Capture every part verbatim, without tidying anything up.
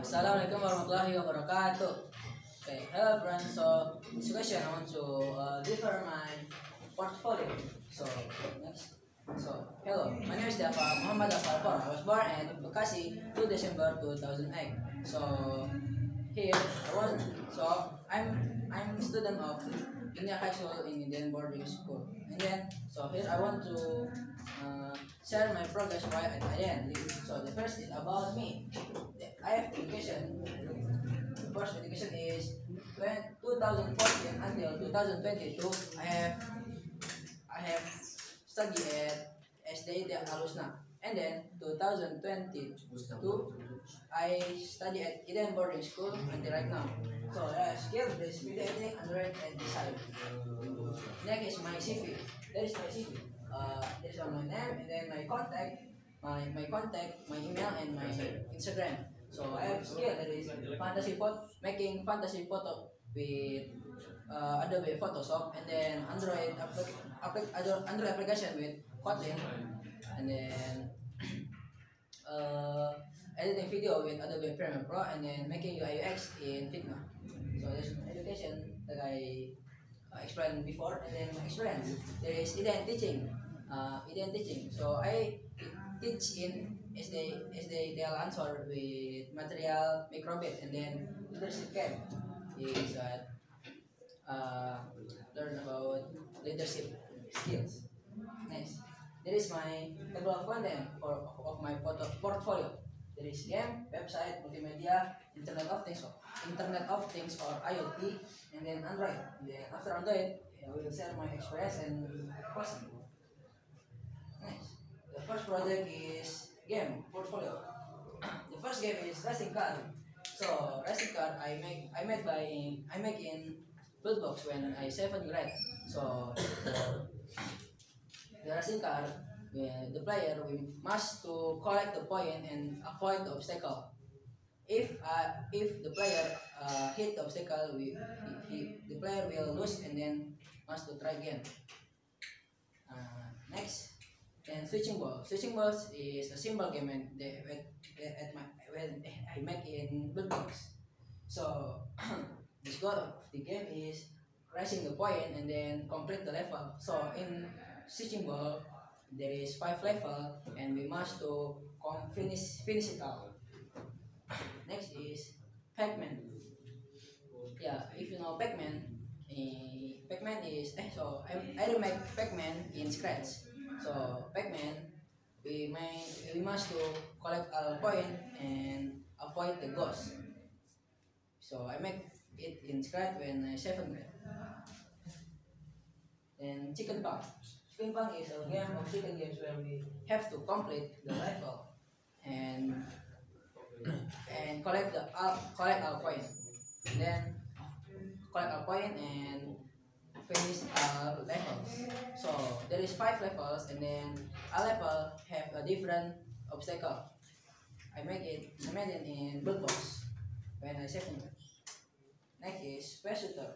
Assalamualaikum warahmatullahi wabarakatuh. Okay, hello friends. So this question I want to uh, differ my portfolio. So next. So hello, my name is Dafa Muhammad Afar. I was born at Bekasi, two December two thousand eight. So here I want. So I'm I'm a student of Indian High School in Indian boarding school. And then so here I want to uh, share my progress while at I N. So the first is about me. I have education. The first education is when two thousand fourteen until two thousand twenty-two. I have I have studied at S D Al Alusna, and then two thousand twenty-two I study at Eden boarding school until right now. So uh, skill is video editing, Android, and design. Next is my C V. That is my C V. Uh, there is my name and then my contact, my my contact, my email, and my Instagram. So I have skill that is fantasy photo, making fantasy photo with uh, Adobe Photoshop, and then Android applic applic Android application with Kotlin, and then uh, editing video with Adobe Premiere Pro, and then making U I U X in Figma. So there's education that I uh, explained before, and then experience. There is Eden teaching, uh, Eden teaching. So I teach in S D S D L answer with material microbit, and then leadership camp is uh, uh, learn about leadership skills. Next, there is my table of content for of my photo portfolio. There is game, website, multimedia, Internet of Things, Internet of Things or I O T, and then Android. Then after Android, I will share my experience and question. Next, the first project is game portfolio. The first game is racing car. So racing car I make I made by I make in Buildbox when I seventh grade. So the, the racing car, the player we must to collect the point and avoid the obstacle. If uh, if the player uh, hit the obstacle, we he, he, the player will lose and then must to try again. Uh, next, then switching ball. Switching balls is a simple game and the, at my when I make in Buildbox. So the goal of the game is crashing the point and then complete the level. So in switching ball, there is five level and we must to finish finish it all. Next is Pac-Man. Yeah, if you know Pac-Man, eh, Pac-Man is eh, so I I remake Pac-Man in scratch. So Pac-Man, we may we must to collect a point and avoid the ghost. So I make it in scratch when I seven grade. And Chicken Pong. Chicken Pong is a game of chicken games where we have to complete the level and and collect the uh, collect our point. Then collect our point and finish our levels. So there is five levels and then a level have a different obstacle. I make it I made it in Buildbox when I seven grade. Next is Space Shooter.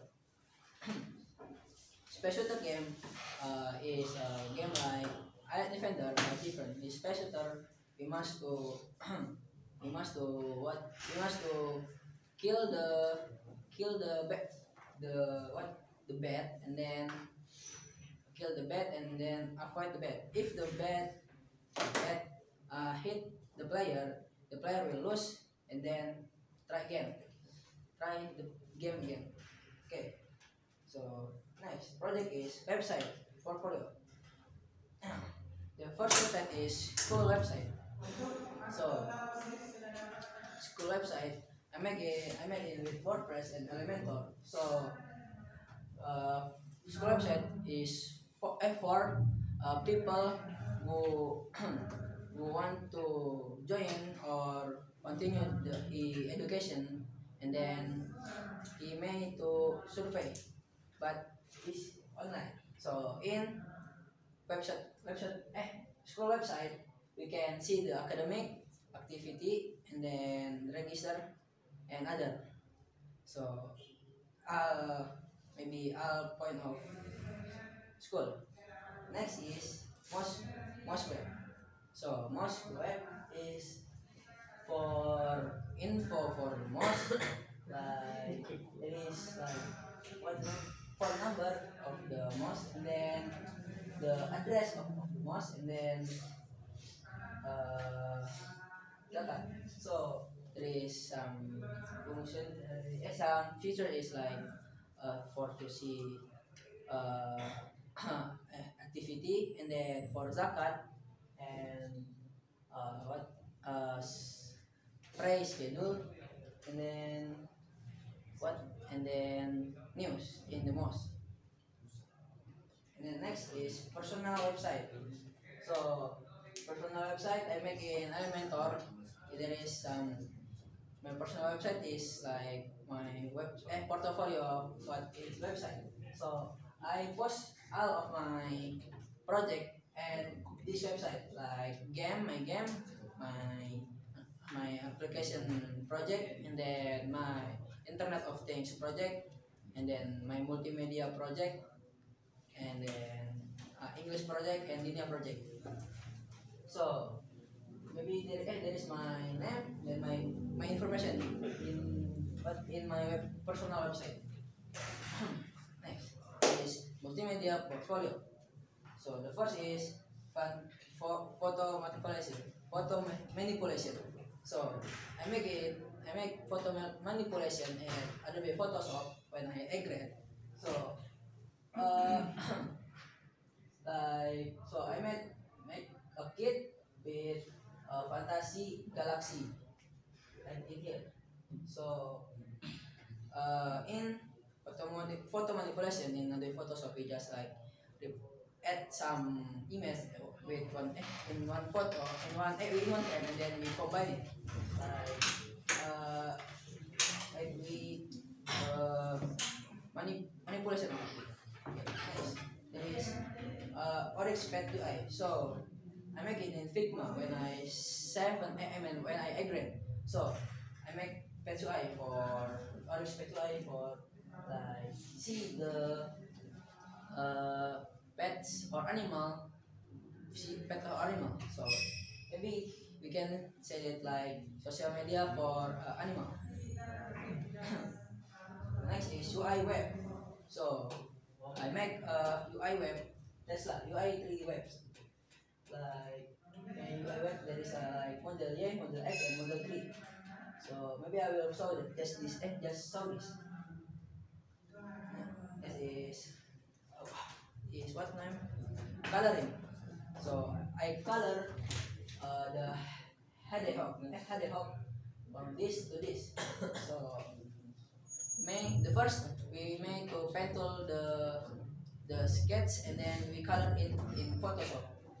Space Shooter game uh, is a game like Island Defender but different. In Space Shooter, we must to we must to what we must to kill the kill the bat the what the bat and then kill the bat and then avoid the bat. If the bat bat uh, hit the player, the player will lose and then try again. Try the game again. Okay. So next project is website portfolio. The first website is school website. So school website I make it I made it with WordPress and Elementor. So uh, school website is for, eh, for uh, people who who want to join or continue the e education and then he may to survey but it's online. So in website website eh school website we can see the academic activity and then register and other. So uh maybe all point of school. Next is most most web. So most web is for info for like there is like what phone number of the mosque, and then the address of, of the mosque, and then uh, zakat. So there is some function, uh, some feature is like uh, for to see uh, activity, and then for zakat and uh, what uh, s- pray schedule, and then what and then news in the mosque. And then next is personal website. So personal website I make in Elementor. There is some my personal website is like my web eh, portfolio of what is website. So I post all of my project and this website like game, my game, my my application project, and then my Internet of Things project, and then my multimedia project, and then uh, English project and linear project. So maybe there, eh, there is my name, then my my information in but in my web, personal website. Next is multimedia portfolio. So the first is fun, pho- photo manipulation. Photo ma- manipulation. So I make it. I make photo ma- manipulation in Adobe Photoshop when I agree. So uh, like so I made make a kit with uh, Fantasy Galaxy like in here. So uh, in photo, mani- photo manipulation in the Photoshop, we just like re- add some image with one eh, in one photo in one eh, in one frame, and then we combine it like uh, like we uh, mani- manipulation. Okay, next there is uh, Oryx Pet U I. So I make it in Figma when I save an I mean when I agree. So I make Pet U I for Oryx Pet U I for like see the uh, pets or animal, see pet or animal. So maybe we can say it like social media for uh, animal. Next is U I web. So I make a U I web. That's like U I three D webs. Like in U I web there is a like model Y, model X, and model three. So maybe I will show it. Just this. Eh, just show this. Yeah. This is oh, is what name? Coloring. So I color uh, the hedgehog, eh, hedgehog from this to this. So make the first we make to pencil the the sketch, and then we color it in Photoshop.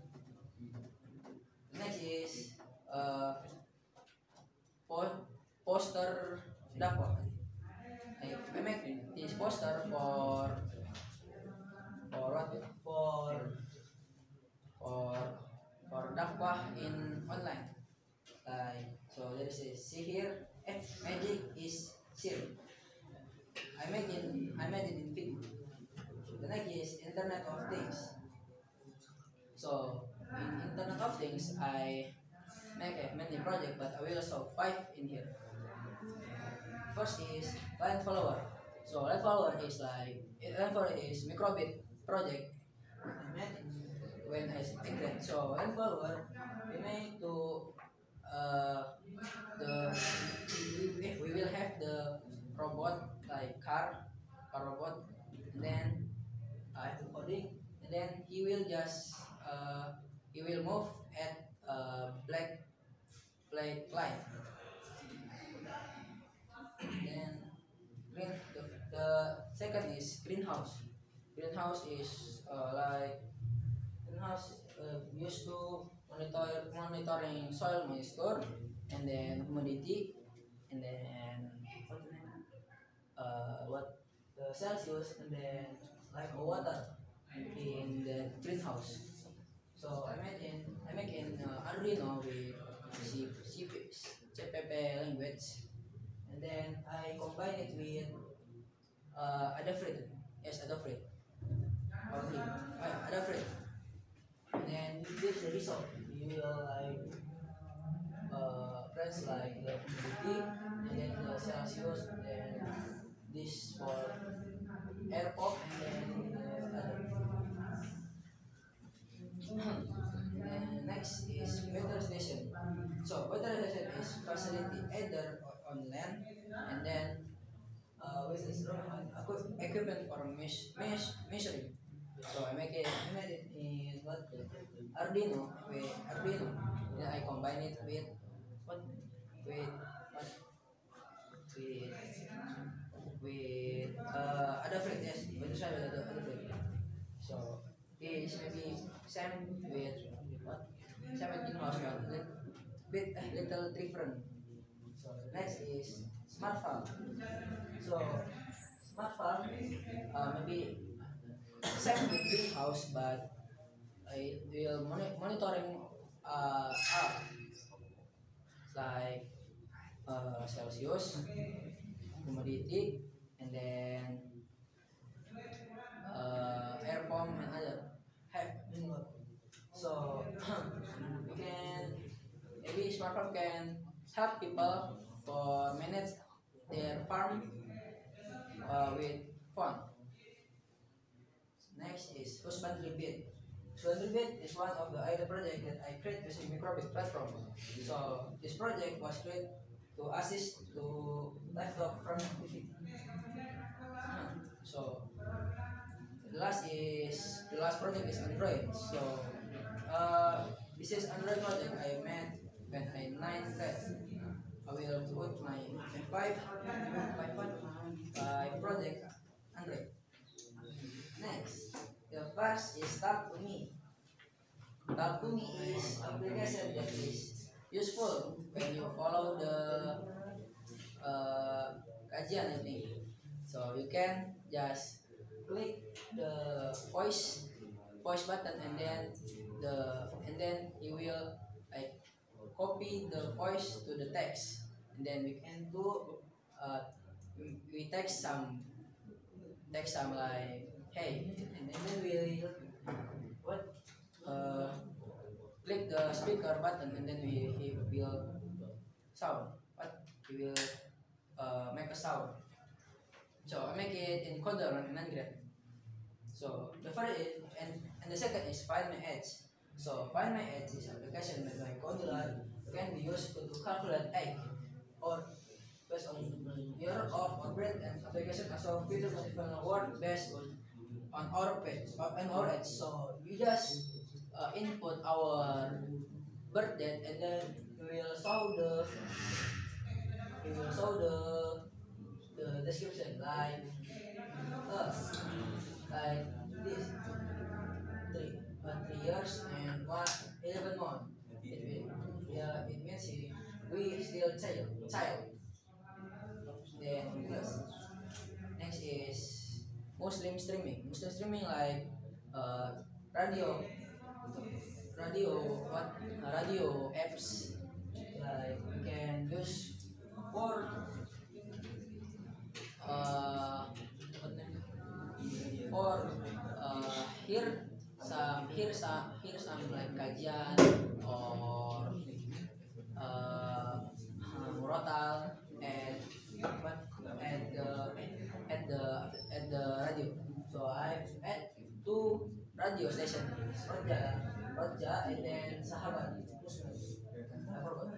Next is uh, po- poster dakwah. I, I make this poster for for what? For for for dakwah in online. Like so, there is a see here. Eh, magic is here. I made in I made it in Figma. The next is Internet of Things. So in Internet of Things, I make a many project, but I will show five in here. First is line follower. So line follower is like line follower is microbit project. I made it when I secret. So line follower we made to uh, the we, we will have the robot like car car robot, and then I have the coding, and then he will just uh, he will move at uh, black black light. Then green the, the second is greenhouse. Greenhouse is uh, like greenhouse uh, used to monitor monitoring soil moisture, and then humidity, and then what the name? Uh, what the Celsius, and then like water in the greenhouse. So I made in I make in uh, Arduino with C, C, C P P language, and then I combine it with uh, Adafruit. Yes, Adafruit. Probably. Uh, Adafruit. And then this is the result. You will like uh, press like the humidity, and then the Celsius, either on land and then uh, with this equipment for mesh, mesh, measuring. So I make it, I made it in what Arduino with Arduino. Then I combine it with what with what with with uh, Adafruit, yes, with the side with Adafruit. So this maybe same with what same with in-house but lit- bit a little different. So the next is smart farm. So smart farm uh, maybe same with greenhouse but I will moni- monitoring uh, up like uh, Celsius, humidity, and then uh, air pump and other have so we can maybe smart farm can help people for manage their farm uh, with phone. Next is husbandry bit. Husbandry bit is one of the other project that I create using microbit platform. So this project was created to assist to livestock farm activity. So the last is the last project is Android. So uh, this is Android project I made when I nine class. I will put my five my five project Android. Next, the first is Talk to Me. Talk to Me is application that is useful when you follow the uh, kajian I think. So you can just click the voice voice button and then the and then you will like copy the voice to the text and then we can do uh, we, we text some text some like hey and, and then we what uh, click the speaker button and then we he will sound what he will uh, make a sound. So I make it in Coder and Nangred. So the first is, and, and the second is Find My Edge. So Find My Edge is application made by Coder can be used to, to calculate egg or based on year of orbit and application as a feature possible word based on on our page on our edge. So you just uh, input our birth date and then we will show the we will show the the description like us like this three uh, three years and one eleven month. It will yeah it means he, we still child child. Then plus next is Muslim streaming. Muslim streaming like uh, radio radio what uh, radio apps like you can use for uh what name? For uh here some here some here some like kajian or uh murotal and what at the at the at the radio. So I've at two radio station Roja Roja and then Sahabat Muslim. I forgot.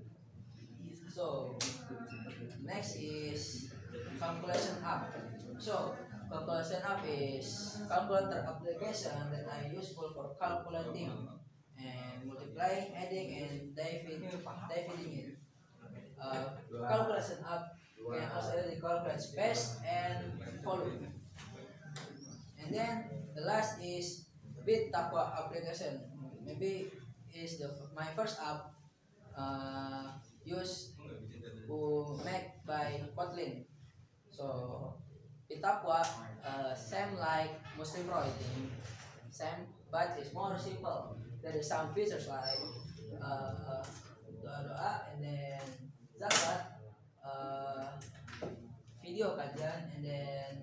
So next is calculation app. So calculation app is calculator application that are useful for calculating and multiplying, adding, and dividing, dividing it. Uh, calculation app can also calculate space and volume. And then the last is Bit Takwa application. Maybe is the my first app uh, used to make by Kotlin. So Bitaqwa uh, same like Muslim Pro, I think. Same, but it's more simple. There is some features like uh, doa and then zakat, uh, video kajian, and then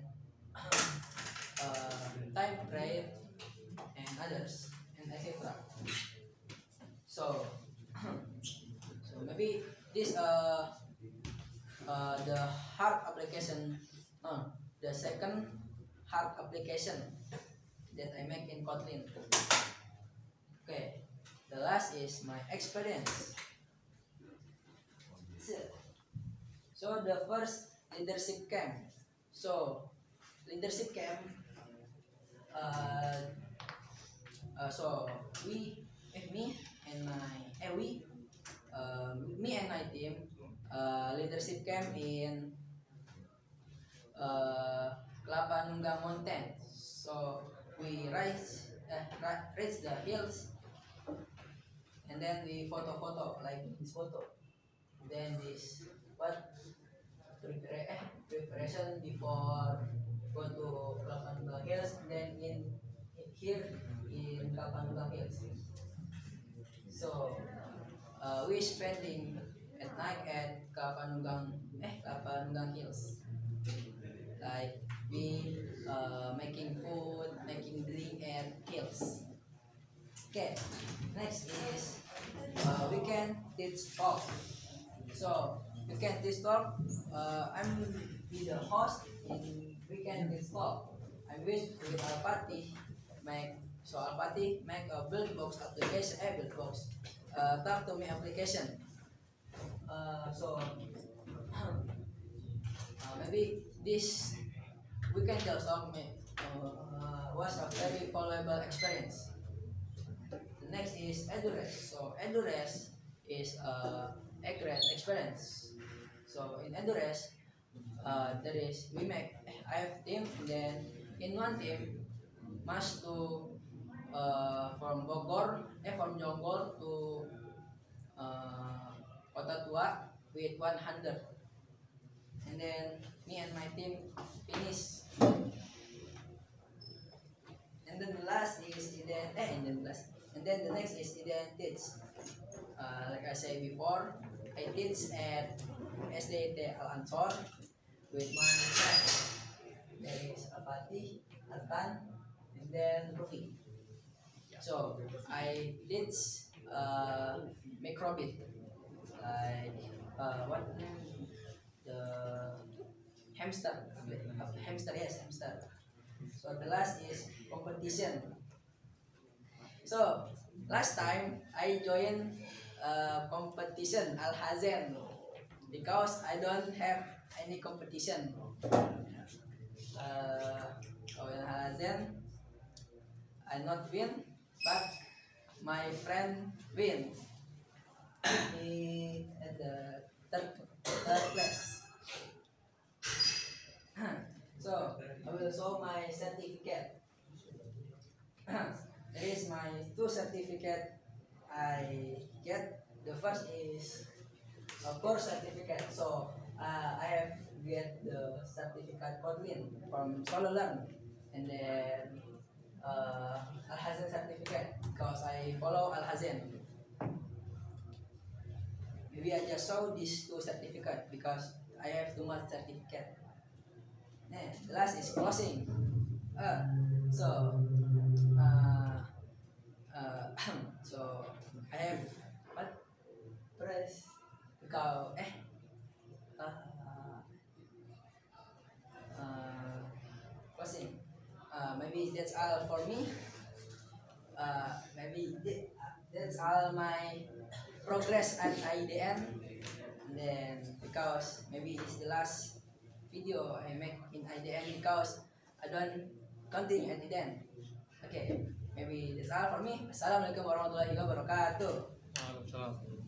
uh, time rate and others and et cetera. So, so maybe this uh, uh, the hard application, uh, the second hard application that I make in Kotlin. Okay, the last is my experience. So the first leadership camp. So leadership camp. Uh, uh, so we, eh, me and my, eh, we, uh, me and my team, uh, leadership camp in uh, Kelapa Nunggang Mountain. So we rise, uh, reach the hills, and then we photo-photo like this photo. Then this what prepare, eh, preparation before go to Kelapa Nunggang Hills, and then in, in here in Kelapa Nunggang Hills. So uh, we spending at night at Kelapa Nunggang, eh Kelapa Nunggang Hills. Like we uh, making food, making drink at hills. Okay, next is uh, we can teach talk. So we can teach talk. Uh, I'm be the host in we can teach talk. I'm with with Alpati make so Alpati make a build box application, a build box uh, talk to me application. Uh, so uh, maybe this we can tell some uh, was a very valuable experience. The next is Edures. So Edures is uh, a great experience. So in Edures, uh, there is we make I have team, and then in one team must to uh, from Bogor, eh from Jonggol to uh, Kota Tua with one hundred, and then me and my team finish. And then the last is ident eh and then the last and then the next is identity. Uh, like I said before, I teach at S D T Al Ansor with my friends. There is Alpati, Altan, and then Rufi. So I teach uh, microbit, like uh, what the hamster, hamster yes hamster. So the last is competition. So last time I joined uh, competition Al Hazen because I don't have any competition. Uh, so in Al Hazen I not win, but my friend win. He at the third, third place. So I will show my certificate. There is my two certificate I get. The first is a course certificate. So uh, I have get the certificate Kotlin from SoloLearn, and then uh, Al Hazen certificate because I follow Al Hazen. Maybe I just show these two certificate because I have too much certificate. Nah, the last is closing. Uh, so, uh, uh, so I have what press because eh uh, uh, closing. Uh, maybe that's all for me. Uh, maybe th- that's all my progress at I D N. And then because maybe it's the last video I make in I D N because I don't continue at I D N. Okay, maybe that's all for me. Assalamualaikum warahmatullahi wabarakatuh. Waalaikumsalam.